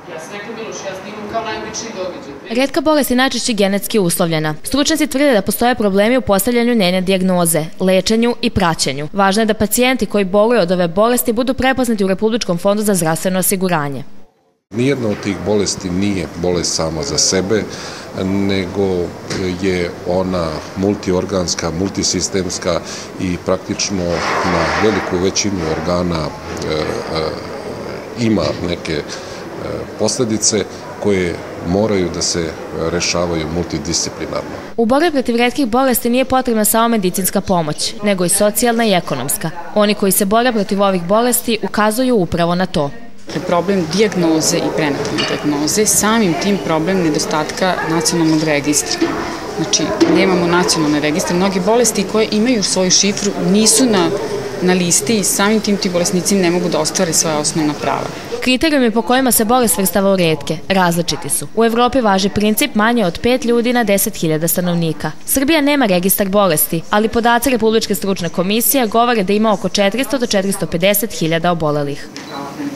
Retka bolest je najčešće genetski uslovljena. Stručnjaci tvrde da postoje problemi u postavljanju njene dijagnoze, lečenju i praćenju. Važno je da pacijenti koji boluju od ove bolesti budu prepoznati u Republičkom fondu za zdravstveno osiguranje. Nijedna od tih bolesti nije bolest sama za sebe, nego je ona multiorganska, multisistemska i praktično na veliku većinu organa ima neke posljedice koje moraju da se rešavaju multidisciplinarno. U borbi protiv retkih bolesti nije potrebna samo medicinska pomoć, nego i socijalna i ekonomska. Oni koji se bore protiv ovih bolesti ukazuju upravo na to. Problem dijagnoze i prenatalne dijagnoze, samim tim problem nedostatka nacionalnog registra. Znači, nemamo nacionalne registre. Mnogi bolesti koje imaju svoju šifru nisu na listi i samim tim ti bolesnici ne mogu da ostvare svoja osnovna prava. Kriterijumi po kojima se bolest svrstava u retke različiti su. U Evropi važi princip manje od 5 ljudi na 10.000 stanovnika. Srbija nema registar bolesti, ali podaci Republičke stručne komisije govore da ima oko 400 do 450.000 obolelih.